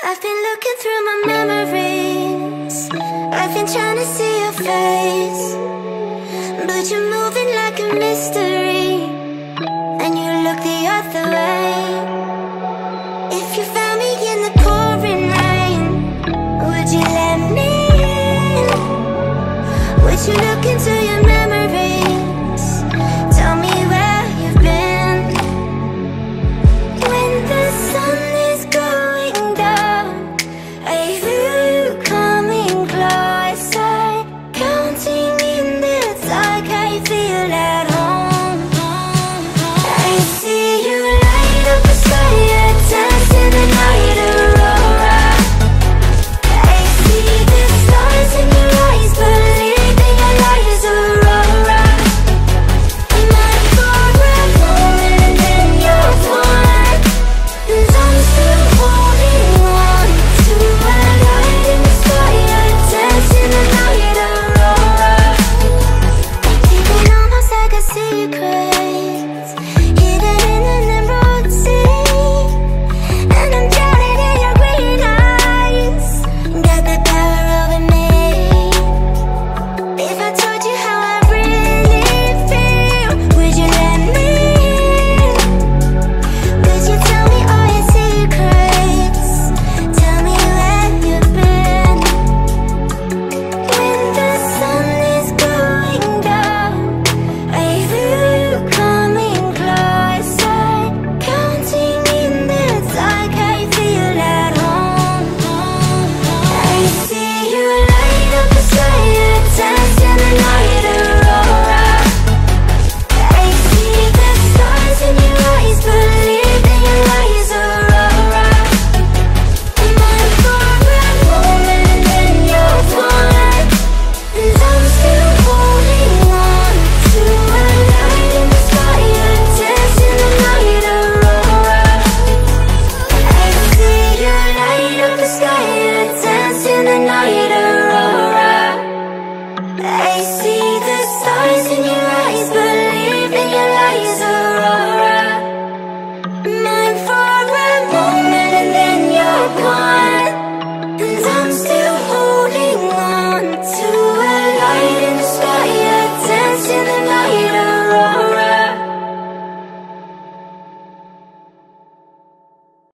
I've been looking through my memories. I've been trying to see your face, but you're moving like a mystery, and you look the other way. If you found me in the pouring rain, would you let me in? Would you look into your memories? Tell me where you've been. When the sun is going down, I feel you coming closer, counting minutes like I feel at home. I see you light up the sky, dancing the night aurora. I see the stars in your eyes, believe in your lies, aurora. My favorite moment and then you're gone, 'cause I'm still holding on to a light in the sky, dancing the night aurora. Keeping almost like a secret, hidden in an emerald sea, and I'm drowning in your green eyes. Got the power over me. If I told you how I really feel, would you let me in? Would you tell me all your secrets? Tell me where you've been. When the sun is going down, I feel you coming closer, counting minutes like I feel at home. I see you light up the sky, dancing the night aurora. I see the stars in your eyes, believe in your lies, aurora. My favorite moment and then you're gone, 'cause I'm still holding on to a light in the sky, dancing the night aurora. I see you light up the sky, dancing the night aurora. I see the stars in your eyes, believe in your lies, aurora. My favorite moment and then you're gone.